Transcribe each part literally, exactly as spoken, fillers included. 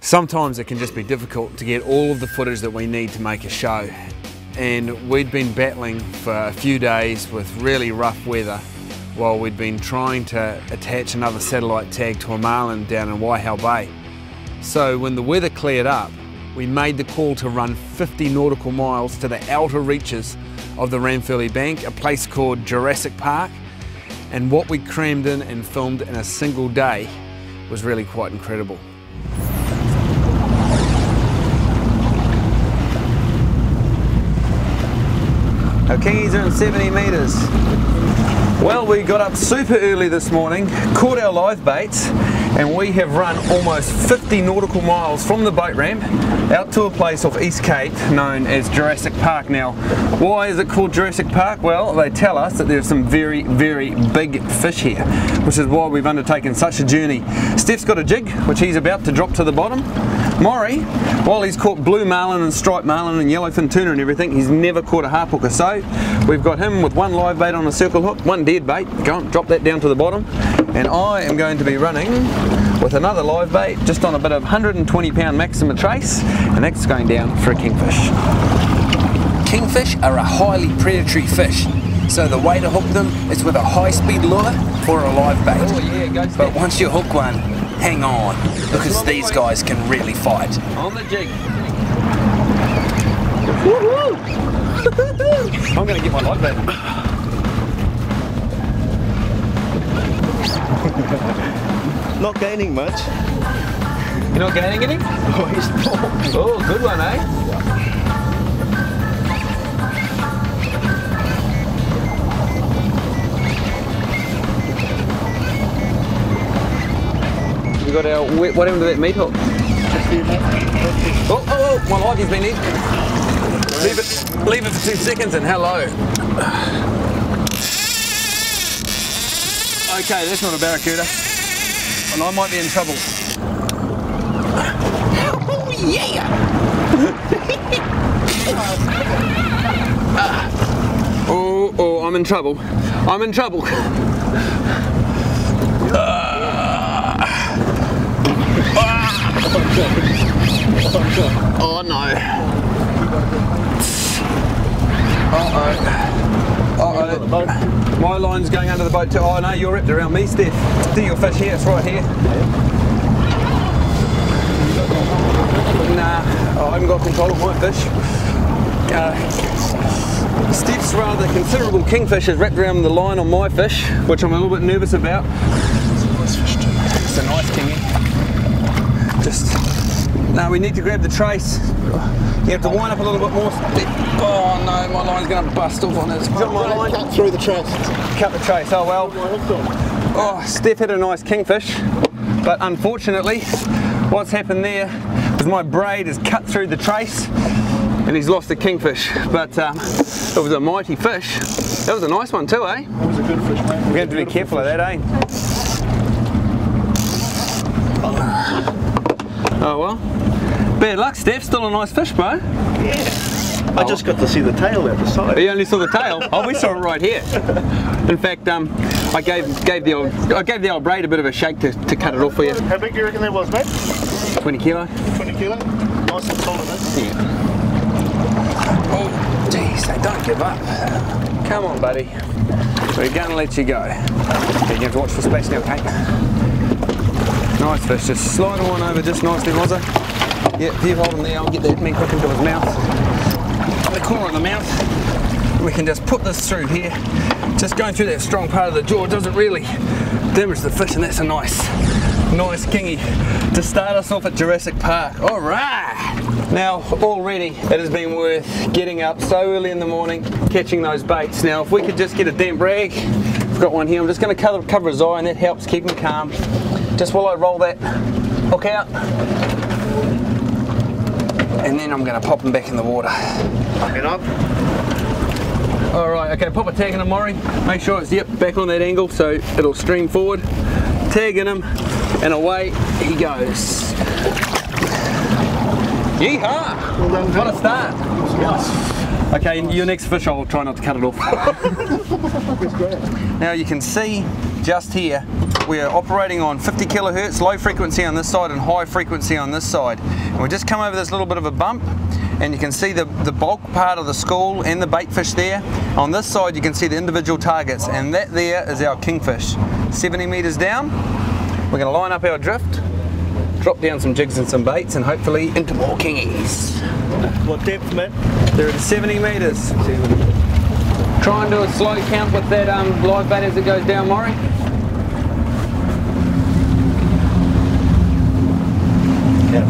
Sometimes it can just be difficult to get all of the footage that we need to make a show. And we'd been battling for a few days with really rough weather while we'd been trying to attach another satellite tag to a marlin down in Waihau Bay. So when the weather cleared up, we made the call to run fifty nautical miles to the outer reaches of the Ranfurly Bank, a place called Jurassic Park. And what we crammed in and filmed in a single day was really quite incredible. Our kingies are in seventy metres. Well, we got up super early this morning, caught our live baits, and we have run almost fifty nautical miles from the boat ramp out to a place off East Cape known as Jurassic Park. Now, why is it called Jurassic Park? Well, they tell us that there's some very, very big fish here, which is why we've undertaken such a journey. Steph's got a jig, which he's about to drop to the bottom. Maury, while he's caught blue marlin and striped marlin and yellowfin tuna and everything, he's never caught a harp hooker. So we've got him with one live bait on a circle hook, one dead bait. Go on, drop that down to the bottom. And I am going to be running with another live bait just on a bit of one hundred twenty pound Maxima trace, and that's going down for a kingfish. Kingfish are a highly predatory fish, so the way to hook them is with a high-speed lure for a live bait. Oh yeah, go Steph. But once you hook one, hang on, because these guys can really fight. On the jig. I'm going to get my live bait. Not gaining much. You're not gaining any? Oh, he's not. Oh, good one, eh? We got our, what happened to that meat hook? Oh, oh, oh, my livey's been eaten. Leave it, leave it for two seconds and hello. Okay, that's not a barracuda. And I might be in trouble. Oh yeah! oh, oh, I'm in trouble. I'm in trouble. Oh no. Uh-oh. Uh-oh. My line's going under the boat too. Oh no, you're wrapped around me, Steph. See your fish here, it's right here. Nah, I haven't got control of my fish. Uh, Steph's rather considerable kingfish is wrapped around the line on my fish, which I'm a little bit nervous about. It's a nice kingy. Just, no, we need to grab the trace. You have to wind up a little bit more. Oh no, my line's going to bust off on it. Is it on my line? Cut through the trace. Cut the trace, oh well. Oh, Steph had a nice kingfish, but unfortunately, what's happened there is my braid has cut through the trace and he's lost the kingfish. But um, it was a mighty fish. That was a nice one too, eh? That was a good fish, mate. We're going to be careful of that, eh? Oh well. Bad luck, Steph. Still a nice fish, bro. Yeah. I just got to see the tail out the side. You only saw the tail? Oh, we saw it right here. In fact, um, I gave gave the old I gave the old braid a bit of a shake to, to cut it off for you. How big do you reckon that was, mate? twenty kilo. twenty kilo? Nice and solid, eh? Yeah. Oh, geez, they don't give up. Come on, buddy. We're going to let you go. Okay, you have to watch for splash now, okay? Nice fish. Just slide one over just nicely, Rozza. Yeah, if you hold him there, I'll get that meat hook into his mouth. The corner of the mouth. We can just put this through here. Just going through that strong part of the jaw doesn't really damage the fish, and that's a nice, nice kingy to start us off at Jurassic Park. All right. Now, already it has been worth getting up so early in the morning, catching those baits. Now, if we could just get a damp rag, I've got one here. I'm just going to cover, cover his eye, and that helps keep him calm. Just while I roll that hook out. And then I'm going to pop him back in the water. Get up. Alright, okay, pop a tag in him, Maury. Make sure it's, yep, back on that angle so it'll stream forward. Tag in him, and away he goes. Yeehaw! Well done, what a start. Okay, your next fish, I'll try not to cut it off. Now you can see just here, we are operating on fifty kilohertz, low frequency on this side and high frequency on this side. And we just come over this little bit of a bump, and you can see the, the bulk part of the school and the bait fish there. On this side you can see the individual targets, and that there is our kingfish. seventy metres down, we're going to line up our drift, drop down some jigs and some baits, and hopefully into more kingies. What depth, Matt? They're at seventy metres. Try and do a slow count with that um, live bait as it goes down, Maury. Yeah.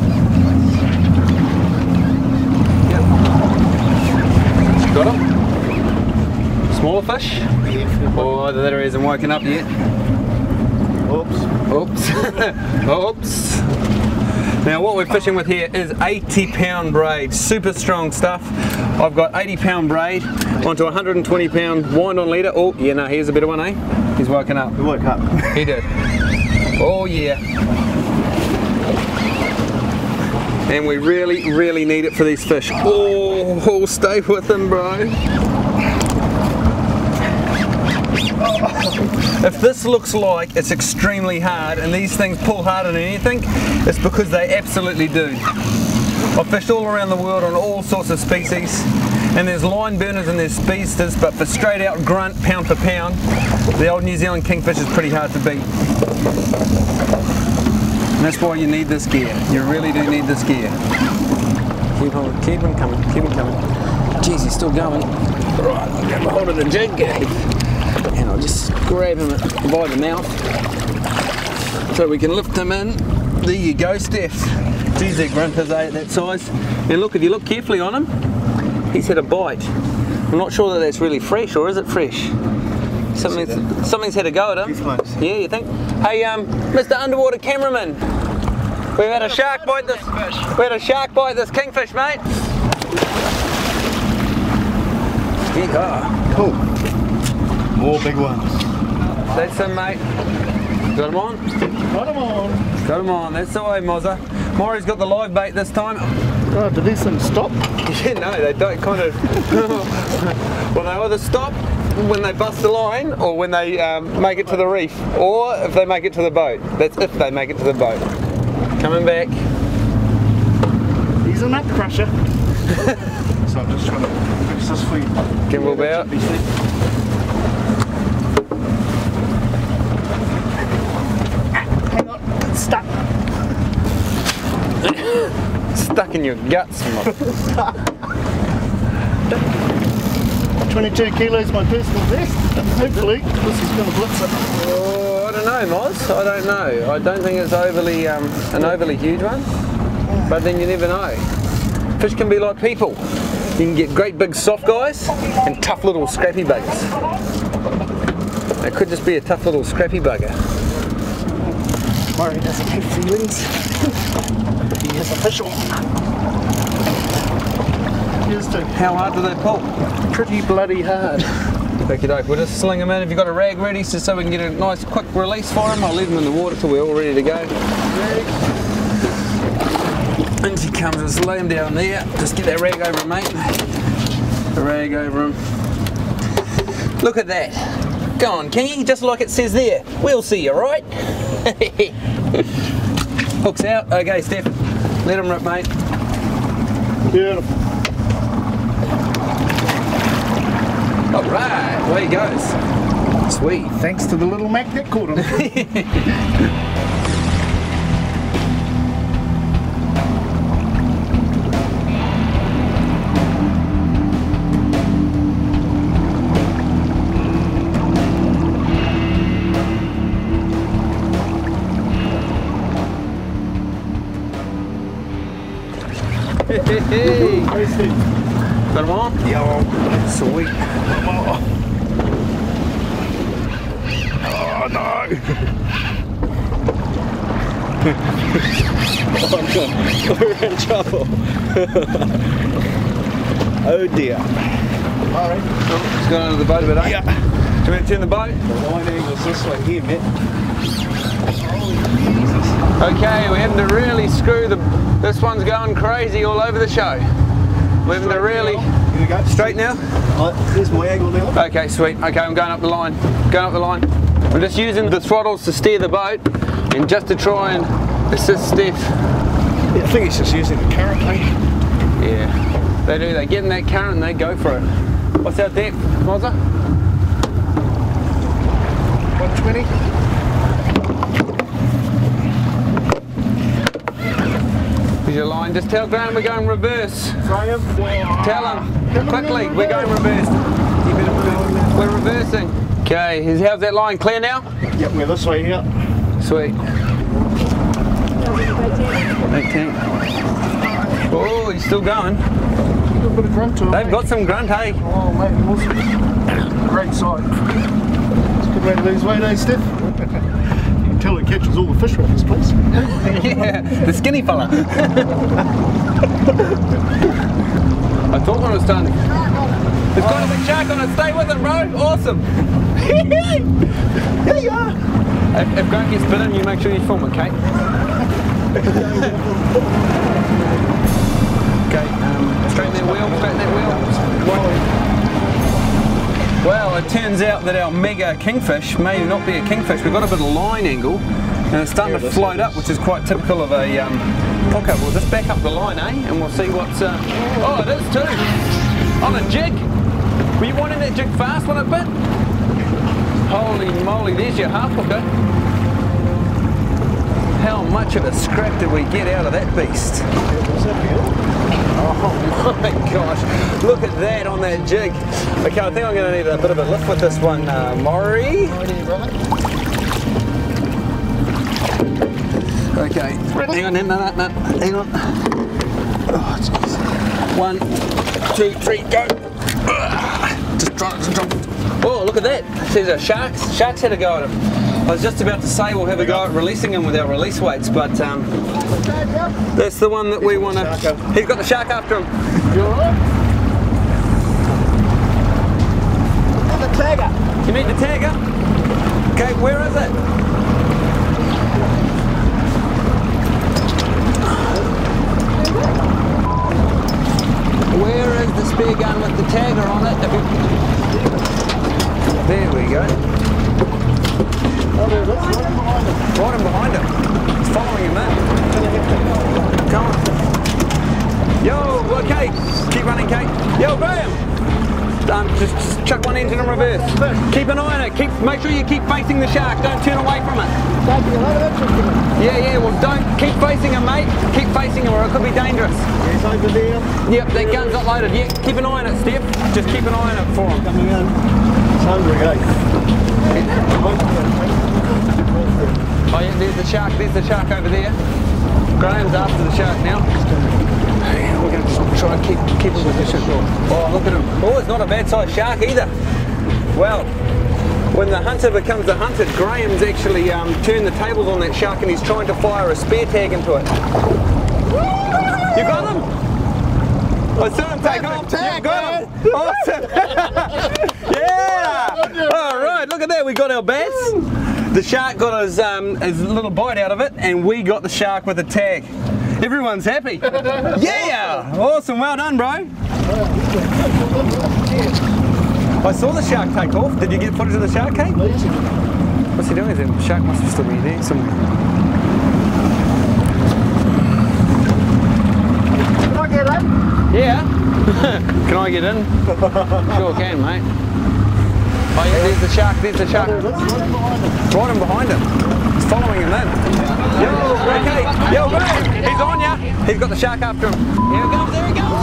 Got him? Smaller fish? Yeah. Oh, either that or he hasn't woken up yet. Oops. Oops. Oops. Now what we're fishing with here is eighty pound braid, super strong stuff. I've got eighty pound braid onto one hundred twenty pound wind on leader. Oh, yeah, no, here's a better one, eh? He's woken up. He woke up. He did. Oh, yeah. And we really, really need it for these fish. Oh, stay with them, bro. If this looks like it's extremely hard and these things pull harder than anything, it's because they absolutely do. I've fished all around the world on all sorts of species, and there's line burners and there's speedsters, but for straight out grunt, pound for pound, the old New Zealand kingfish is pretty hard to beat. And that's why you need this gear. You really do need this gear. Keep on, keep on coming, keep on coming. Jeez, he's still going. Right, I'll grab a hold of the jig and I'll just grab him by the mouth so we can lift him in. There you go, Steph. Geez, that grunters eh, at that size. And look, if you look carefully on him, he's had a bite. I'm not sure that that's really fresh, or is it fresh? Something's, something's had a go at him. Yeah, you think? Hey, um, Mister Underwater Cameraman, we've had a shark bite this. We had a shark bite this kingfish, mate. Yeah. Cool. More big ones. That's him, mate. Got him on? Got them on. Got him on. That's the way, Mozza. Maury's got the live bait this time. Oh, do these things stop? Yeah, no, they don't kind of. Well, they either stop when they bust the line, or when they um, make it to the reef, or if they make it to the boat. That's if they make it to the boat. Coming back. He's a nut crusher. So I'm just trying to fix this for you. Gimbal Yeah, bout. hang on, it's stuck. Stuck in your guts, mate. twenty-two kilos, my personal best. Hopefully, this is going to blitz it. Oh, I don't know, Moz. I don't know. I don't think it's overly um, an overly huge one. But then you never know. Fish can be like people. You can get great big soft guys and tough little scrappy buggers. It could just be a tough little scrappy bugger. Murray doesn't have feelings. He is official. Here's to How hard do they pull? pretty bloody hard. Okie doke, we'll just sling them in. Have you got a rag ready just so we can get a nice quick release for them? I'll leave them in the water till we're all ready to go. In she comes, just lay him down there. Just get that rag over him, mate. The rag over him. Look at that. Go on, Kingy, just like it says there. We'll see you, right? Hook's out. Okay, Steph. Let him rip, mate. Beautiful. All right, away he goes. Sweet. Thanks to the little Mac that caught him. Hey, got him on? Yeah. Sweet. Oh no! Oh no, we're in trouble. Oh dear. Alright. Oh, it's gone under the boat a bit, eh? Yeah. Do you want to turn the boat? The line angle's this way here, mate. Okay, we're having to really screw the. This one's going crazy all over the show. Moving to really Here we go. straight now. Right, there's my angle now. Okay, sweet. Okay, I'm going up the line. Going up the line. I'm just using the throttles to steer the boat and just to try and assist Steph. Yeah, I think it's just using the current, eh? Yeah, they do. They get in that current and they go for it. What's our depth, Mozza? one twenty. Here's your line. Just tell Graham we're going reverse. Graham. Tell him quickly. We're going reverse. We're reversing. Okay. is- How's that line? Clear now? Yep, we're this way here. Sweet. eighteen. Oh, he's still going. A little bit of grunt to it. They've mate. got some grunt, hey? Oh, mate, awesome. Great sight. It's a good way to lose weight, eh, Steph? You can tell it catches all the fish around this place. Yeah, the skinny fella. I thought when I was done. It's got a big shark on it. Stay with him, bro. Awesome. There you are. If, if Grant gets bitten, you make sure you film it, Kate. Okay, um, straighten that wheel, straighten that wheel. Well, it turns out that our mega kingfish may not be a kingfish. We've got a bit of line angle, and it's starting to float up, which is quite typical of a um, pocket. We'll just back up the line, eh? And we'll see what's. Uh... Oh, it is too. On a jig. Were you wanting that jig fast when it bit? Holy moly! There's your half hooker. How much of a scrap did we get out of that beast? Oh my gosh, look at that on that jig. Okay, I think I'm going to need a bit of a lift with this one, uh, Maury. Okay, hang on, no, no, no, hang on. Oh, jeez. One, two, three, go. Just try to jump. Oh, look at that. There's a shark. Shark's had a go at him. I was just about to say we'll have a go at releasing him with our release weights, but um, that's the one that we want to. He's got the shark after him. You alright? The tagger. You need the tagger? Okay, where is it? Where is the spear gun with the tagger on it? There we go. Oh, there it is. Right behind it. Right in behind him. It's following him in. Come on. Yo, okay. Keep running, Kate. Yo, Graham. Um, just, just chuck one engine in reverse. Keep an eye on it. Keep, make sure you keep facing the shark. Don't turn away from it. Taking a lot of interest in it. Yeah, yeah. Well, don't keep facing him, mate. Keep facing him, or it could be dangerous. He's over there. Yep, that gun's not loaded. Yeah, keep an eye on it, Steph. Just keep an eye on it for him. Coming in. It's hungry, eh? Oh yeah, there's the shark. There's the shark over there. Graham's after the shark now. We're going to try and keep keep him position. Oh, look at him. Oh, it's not a bad sized shark either. Well, when the hunter becomes the hunted, Graham's actually um, turned the tables on that shark and he's trying to fire a spear tag into it. You got him? I saw him take off. You got him. Awesome. Yeah. All right. Look at that. We got our bass. The shark got his um, his little bite out of it, and we got the shark with a tag. Everyone's happy. Yeah. Awesome. Well done, bro. I saw the shark take off. Did you get footage of the shark, Kate? What's he doing? The shark must still be there somewhere. Can I get in? Yeah. Can I get in? Sure can, mate. Oh yeah, there's the shark, there's the shark. Right in behind him. He's following him in. Yo, okay. Yo, Graham, he's on ya. He's got the shark after him. Here he goes, there he goes.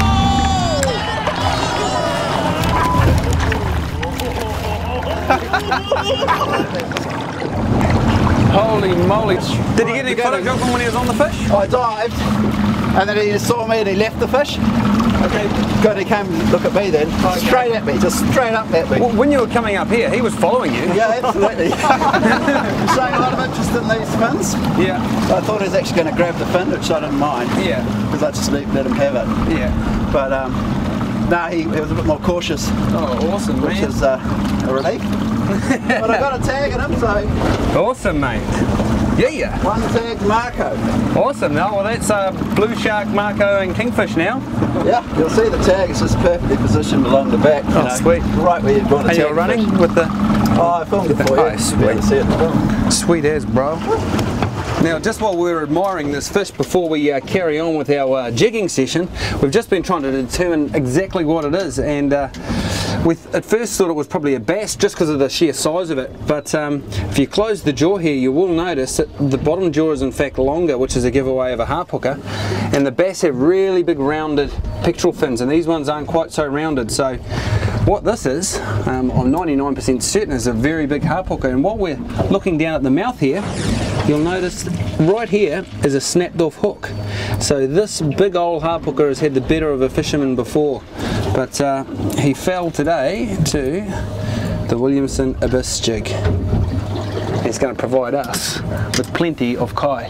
Holy moly. Did he get any footage of him when he was on the fish? I dived, and then he saw me and he left the fish. Okay. God, he came look at me then, Okay. straight at me, just straight up at me. Well, when you were coming up here, he was following you. Yeah, absolutely. Showing a lot of interest in these fins. Yeah. I thought he was actually going to grab the fin, which I didn't mind. Yeah. Because I just let, let him have it. Yeah. But um, no, he, he was a bit more cautious, Oh, awesome, which man. is uh, a relief. But I got a tag in him, so Awesome, mate. Yeah. One tag Marco. Awesome. No, well, that's uh, Blue Shark, Marco, and Kingfish now. Yeah, you'll see the tag is just perfectly positioned along the back. You Oh, know, sweet. Right where you'd want to And tag you're running fish. with the... Oh, I filmed it for you. Oh, You'll be sweet. able to see it in the film. Sweet as, bro. Now, just while we're admiring this fish before we uh, carry on with our uh, jigging session, we've just been trying to determine exactly what it is, and uh, we at first thought it was probably a bass just because of the sheer size of it, but um, if you close the jaw here, you will notice that the bottom jaw is in fact longer, which is a giveaway of a harp hooker, and the bass have really big rounded pectoral fins, and these ones aren't quite so rounded. So what this is, um, I'm ninety-nine percent certain, is a very big harp hooker. And while we're looking down at the mouth here, you'll notice right here is a snapped off hook. So this big old harp hooker has had the better of a fisherman before, but uh, he fell today to the Williamson Abyss jig. It's going to provide us with plenty of kai.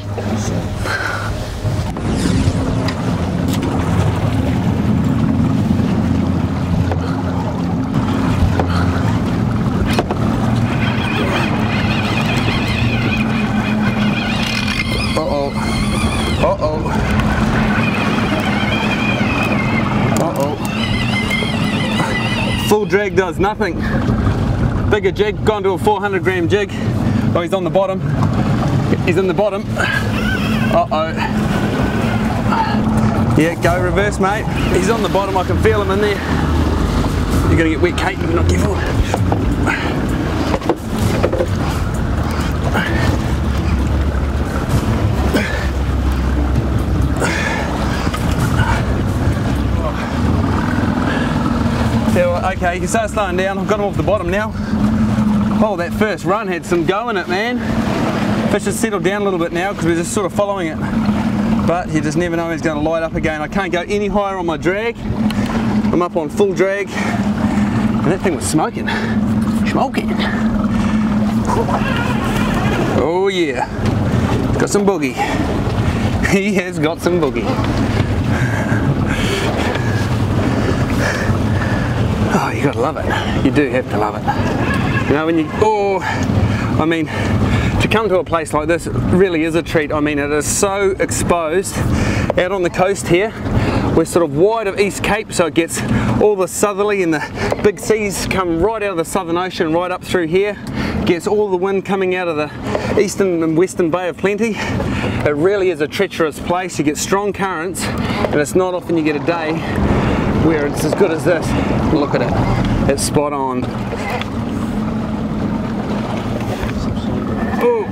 Full drag does nothing. Bigger jig, gone to a four hundred gram jig. Oh, he's on the bottom. He's in the bottom. Uh-oh. Yeah, go reverse, mate. He's on the bottom, I can feel him in there. You're gonna get wet, Kate, if you're not careful. Okay, you can start slowing down. I've got him off the bottom now. Oh, that first run had some go in it, man. Fish has settled down a little bit now because we're just sort of following it. But you just never know when he's going to light up again. I can't go any higher on my drag. I'm up on full drag. And that thing was smoking. Smoking. Oh yeah. Got some boogie. He has got some boogie. Oh, you gotta love it. You do have to love it. You know, when you, oh, I mean, to come to a place like this, it really is a treat. I mean, it is so exposed. Out on the coast here, we're sort of wide of East Cape, so it gets all the southerly and the big seas come right out of the Southern Ocean, right up through here. Gets all the wind coming out of the Eastern and Western Bay of Plenty. It really is a treacherous place. You get strong currents, and it's not often you get a day where it's as good as this. Look at it, it's spot on. Oh,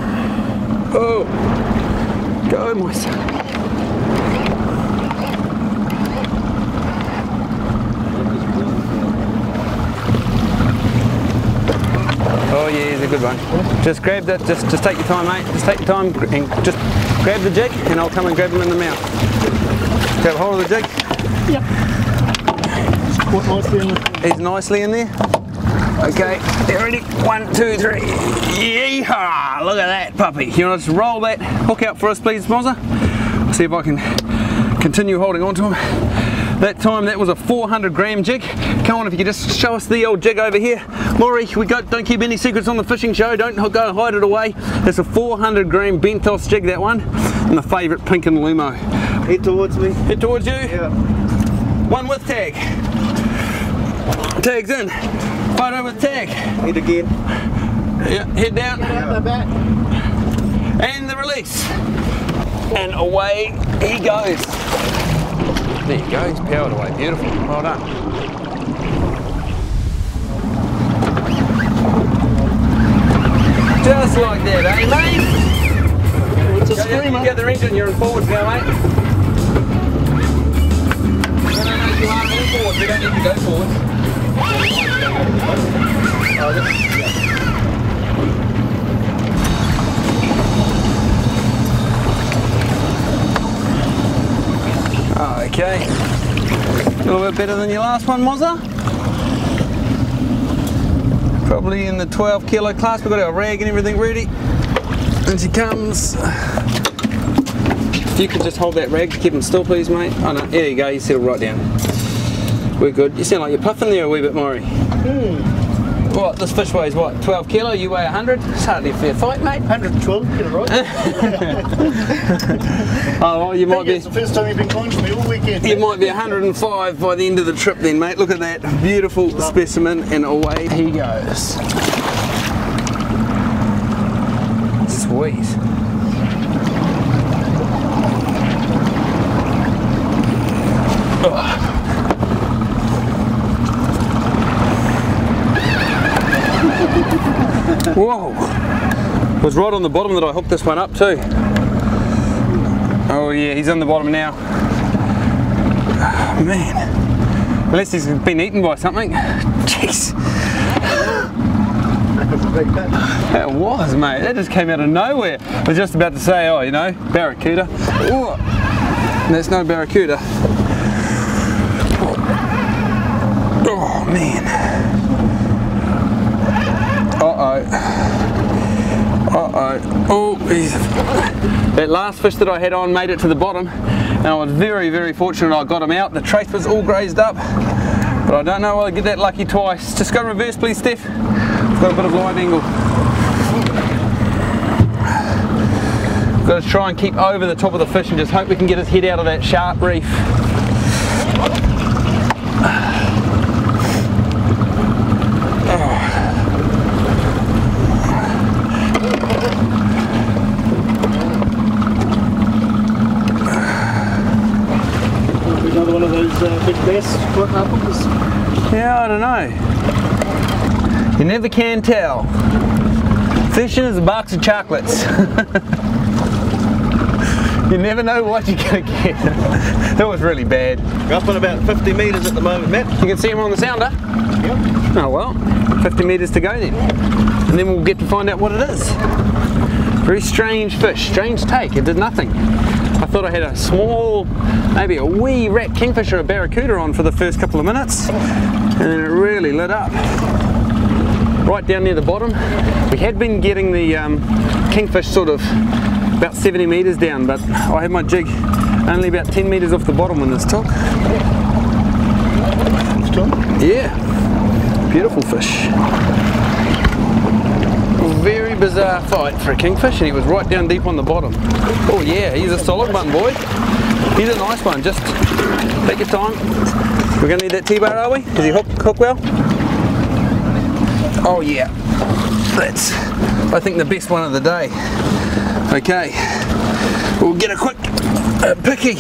oh, go my son. Oh yeah, he's a good one. Just grab that, just, just take your time, mate. Just take your time and just grab the jig, and I'll come and grab him in the mouth. Grab a hold of the jig. Yep. Quite nicely in there. He's nicely in there. Okay, you ready? One, two, three. Yeehaw! Look at that puppy. You want to just roll that hook out for us, please, Mozza? See if I can continue holding on to him. That time that was a four hundred gram jig. Come on, if you could just show us the old jig over here. Maury, we got, don't keep any secrets on the fishing show. Don't go hide it away. It's a four hundred gram Bentos jig, that one. And the favourite Pink and Lumo. Head towards me. Head towards you? Yeah. One with tag. Tag's in. Photo with tag. Head again. Yeah, head down. Out the back. And the release. And away he goes. There you go, he's powered away. Beautiful. Well done. Just like that, eh, mate? It's a Go, screamer. you get the engine, you're in forward now, mate. No, no, no, you are in forward. We don't need to go forward. Okay. A little bit better than your last one, Mozza. Probably in the twelve kilo class. We've got our rag and everything ready. And she comes. If you could just hold that rag to keep him still, please, mate. Oh no, there you go, you settle right down. We're good. You sound like you're puffing there a wee bit, Maury. Mm. What, this fish weighs what, twelve kilo, you weigh one hundred? It's hardly a fair fight, mate. one hundred twelve, get it right. Oh, well, you might be... It's the first time you've been kind to me all weekend. You might be one hundred and five by the end of the trip then, mate. Look at that beautiful specimen, and away he goes. Sweet. Oh. Whoa! It was right on the bottom that I hooked this one up too. Oh yeah, he's on the bottom now. Oh, man. Unless he's been eaten by something. Jeez. That was, mate. That just came out of nowhere. I was just about to say, oh, you know, barracuda. Ooh. That's no barracuda. Oh, man. Uh-oh. Uh-oh. Oh, he's... That last fish that I had on made it to the bottom, and I was very, very fortunate I got him out. The trace was all grazed up, but I don't know whether I get that lucky twice. Just go reverse, please, Steph. I've got a bit of line angle. Got to try and keep over the top of the fish and just hope we can get his head out of that sharp reef. Another one of those uh, big bass hookers. Yeah, I don't know. You never can tell. Fishing is a box of chocolates. You never know what you're going to get. That was really bad. We're up on about fifty metres at the moment, Matt. You can see him on the sounder? Yep. Oh well, fifty metres to go then. And then we'll get to find out what it is. Very strange fish, strange take, it did nothing. I thought I had a small, maybe a wee rat kingfisher or a barracuda on for the first couple of minutes, and then it really lit up. Right down near the bottom. We had been getting the um, kingfish sort of about seventy metres down, but I had my jig only about ten metres off the bottom when this took. Yeah, beautiful fish. Very bizarre fight for a kingfish, and he was right down deep on the bottom. Oh yeah, he's a solid one, boy. He's a nice one, just take your time. We're going to need that T-bar, are we? Is he hook, hook well? Oh yeah, that's, I think, the best one of the day. Okay, we'll get a quick uh, picky.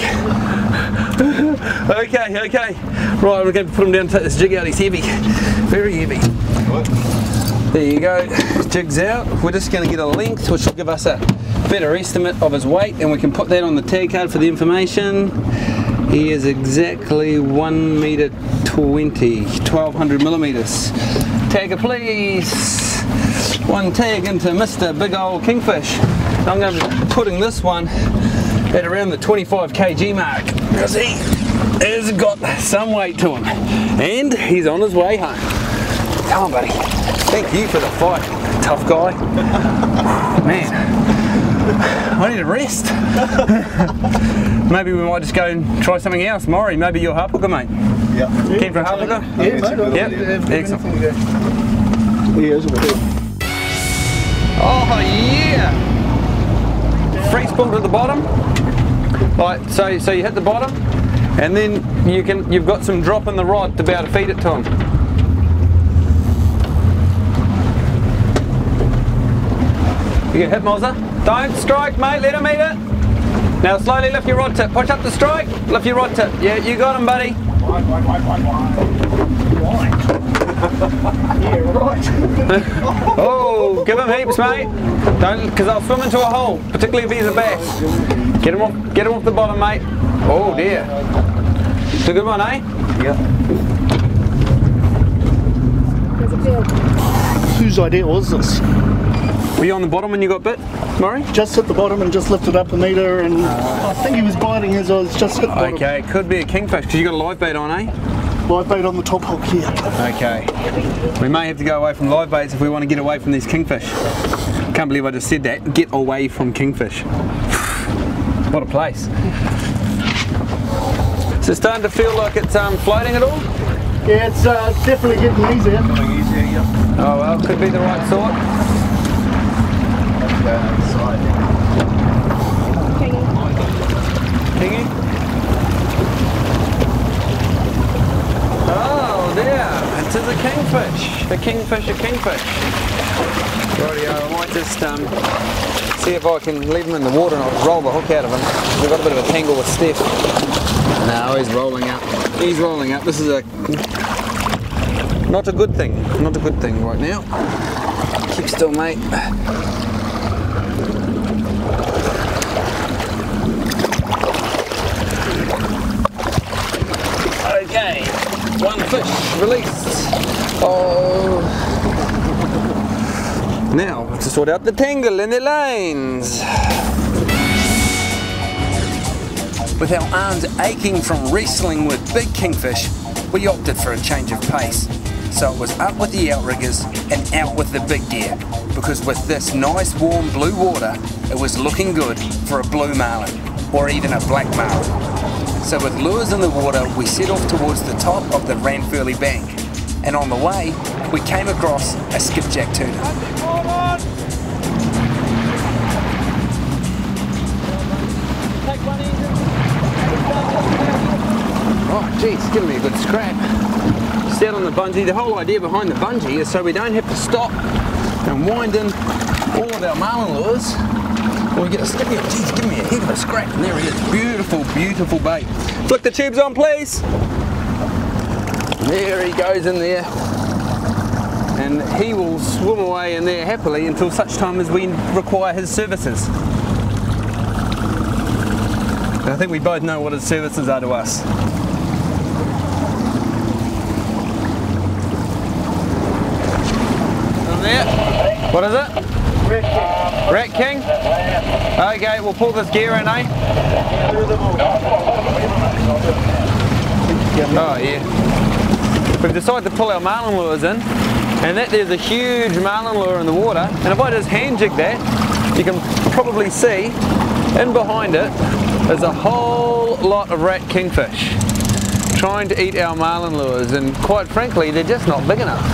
Okay, okay. Right, we're going to put him down and take this jig out. He's heavy, very heavy. There you go, jig's out. We're just going to get a length which will give us a better estimate of his weight, and we can put that on the tag card for the information. He is exactly one metre twenty, twelve hundred millimetres. Tagger please. One tag into Mister Big Old Kingfish. I'm going to be putting this one at around the twenty-five kilogram mark, because he has got some weight to him, and he's on his way home. Come on, buddy. Thank you for the fight, tough guy. Man, I need a rest. Maybe we might just go and try something else. Maury, maybe you're a harp hooker, mate. Yeah. Keen for a harp hooker? Yeah, mate. Yep. Excellent. Yeah, over here. Oh yeah! Free spool to the bottom. Right, so so you hit the bottom, and then you can you've got some drop in the rod to be able to feed it to him. You get hit, Mozza. Don't strike, mate. Let him eat it. Now slowly lift your rod tip. Push up the strike. Lift your rod tip. Yeah, you got him, buddy. Right, right, right, right, right. Yeah, right. Oh, give him heaps, mate. Don't, because I'll swim into a hole, particularly if he's a bass. Get him off, get him off the bottom, mate. Oh dear. It's a good one, eh? Yeah. Does it feel? Whose idea was this? Were you on the bottom when you got bit, Murray? Just hit the bottom and just lifted up a metre, and I think he was biting as I was just hit the bottom. Okay, it could be a kingfish because you got a live bait on, eh? Live bait on the top hook here. Okay. We may have to go away from live baits if we want to get away from these kingfish. Can't believe I just said that. Get away from kingfish. What a place. Is it starting to feel like it's um, floating at all? Yeah, it's uh, definitely getting easier. Oh well, could be the right sort. Kingy? Oh dear, it is a kingfish. A kingfish, a kingfish. Rightio, I might just um, see if I can leave him in the water and I'll roll the hook out of him. We've got a bit of a tangle with Steph. No, he's rolling up. He's rolling up. This is a not a good thing. Not a good thing right now. Keep still, mate. Okay, one fish released. Oh. Now, to sort out the tangle in the lines. With our arms aching from wrestling with big kingfish, we opted for a change of pace. So it was up with the outriggers and out with the big gear, because with this nice warm blue water, it was looking good for a blue marlin, or even a black marlin. So with lures in the water, we set off towards the top of the Ranfurly bank, and on the way, we came across a skipjack tuna. Oh geez, give me a good scrap. Set on the bungee. The whole idea behind the bungee is so we don't have to stop and wind in all of our marlin lures. Or we get a skippy. Geez, give me a heck of a scrap. And there he is. Beautiful, beautiful bait. Flick the tubes on, please. There he goes in there. And he will swim away in there happily until such time as we require his services. And I think we both know what his services are to us. There. What is it? Rat King. Rat King? Okay, we'll pull this gear in, eh? Oh yeah. We've decided to pull our marlin lures in, and that there's a huge marlin lure in the water, and if I just hand jig that, you can probably see in behind it is a whole lot of rat kingfish trying to eat our marlin lures, and quite frankly they're just not big enough.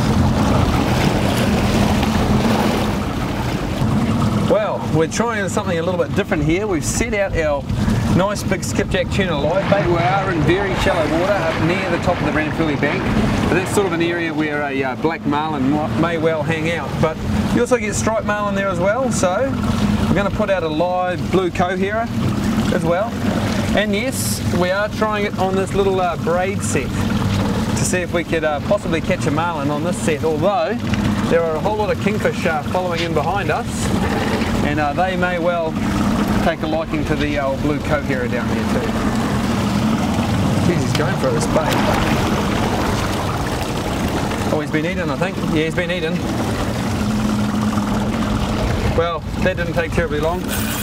Well, we're trying something a little bit different here. We've set out our nice big skipjack tuna live bait. We are in very shallow water up near the top of the Ranfurly bank. But that's sort of an area where a uh, black marlin may well hang out. But you also get striped marlin there as well. So we're going to put out a live blue coherer as well. And yes, we are trying it on this little uh, braid set to see if we could uh, possibly catch a marlin on this set. Although there are a whole lot of kingfish uh, following in behind us, and uh, they may well take a liking to the old blue coherer down here too. Jeez, he's going for this bait. Oh, he's been eaten, I think. Yeah, he's been eaten. Well, that didn't take terribly long.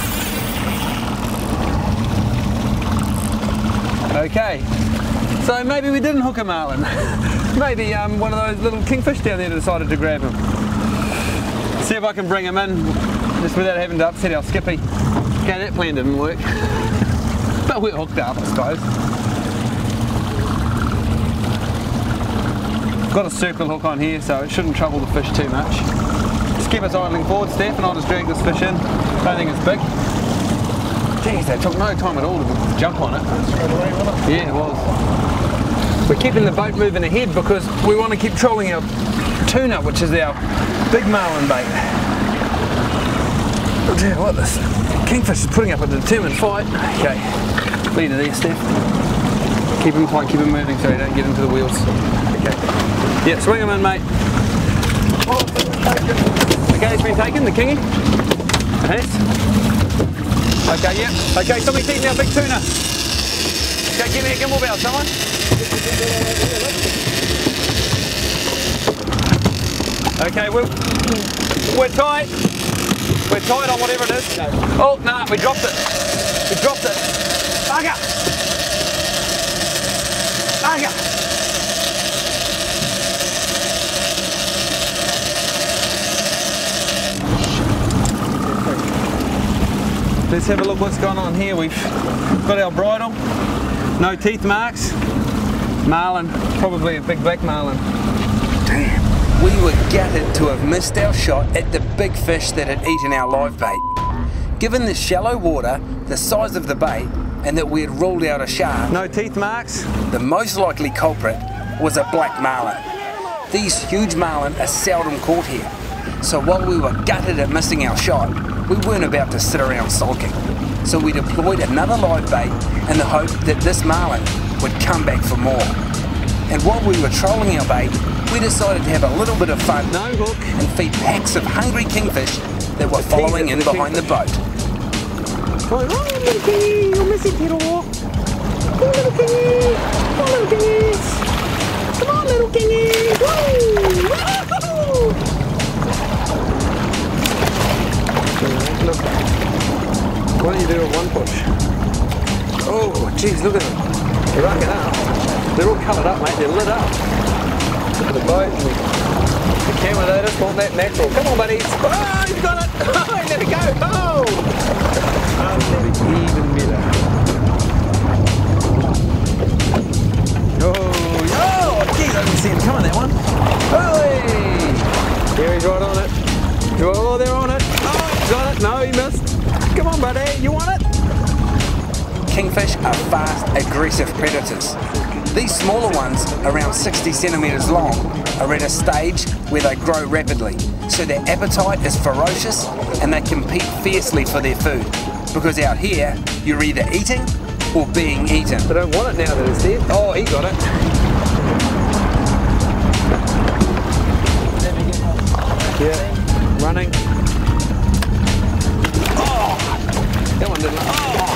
Okay, so maybe we didn't hook a marlin. Maybe um, one of those little kingfish down there decided to grab him. See if I can bring him in just without having to upset our skippy. Okay, that plan didn't work. But we're hooked up, I suppose. Got a circle hook on here, so it shouldn't trouble the fish too much. Just keep us idling forward, Steph, and I'll just drag this fish in. Don't think it's big. Jeez, that took no time at all to jump on it. Yeah, it was. We're keeping the boat moving ahead because we want to keep trolling our tuna, which is our big marlin bait. Oh dear, what this kingfish is putting up a determined fight. Okay, lead it there, Steph. Keep him tight, keep him moving so you don't get into the wheels. Okay. Yeah, swing him in, mate. Okay, it's been taken, the kingy. It has. Okay, yep. Okay, somebody's eating our big tuna. Okay, give me a gimbal bell, someone. Okay, we're, we're tight. We're tight on whatever it is. Oh, no, nah, we dropped it. We dropped it. Bugger! Bugger! Let's have a look what's going on here. We've got our bridle, no teeth marks. Marlin, probably a big black marlin. Damn. We were gutted to have missed our shot at the big fish that had eaten our live bait. Given the shallow water, the size of the bait, and that we had ruled out a shark, No teeth marks? the most likely culprit was a black marlin. These huge marlin are seldom caught here, so while we were gutted at missing our shot, we weren't about to sit around sulking. So we deployed another live bait in the hope that this marlin would come back for more. And while we were trolling our bait, we decided to have a little bit of fun No hook. and feed packs of hungry kingfish that were following in the behind the boat. Come on, oh, little kingy, you miss it, little. Come on, little kingy. Come on, little kingies. Come on, little kingies. Woo! Woo! Look. Why don't you do it one push? Oh, jeez, look at them. They're rocking up. They're all coloured up, mate. They're lit up. Look at the boat. The camera, they just want that natural. Come on, buddies. Oh, he's got it. Oh, he let it go. Oh! Even better. Oh, oh, geez, I didn't see him coming, that one. Hey! Here he's right on it. Oh, they're on it. Oh, he's got it. No, he missed. Come on, buddy. You want it? Kingfish are fast, aggressive predators. These smaller ones, around sixty centimetres long, are at a stage where they grow rapidly, so their appetite is ferocious and they compete fiercely for their food. Because out here, you're either eating or being eaten. They don't want it now that it's dead. Oh, he got it. Yeah, running. Oh, that one didn't. Oh.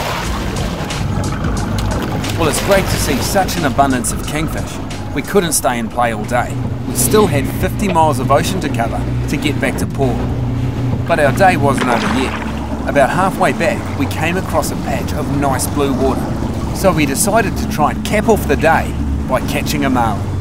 Well, it's great to see such an abundance of kingfish. We couldn't stay and play all day. We still had fifty miles of ocean to cover to get back to port. But our day wasn't over yet. About halfway back, we came across a patch of nice blue water. So we decided to try and cap off the day by catching a marlin.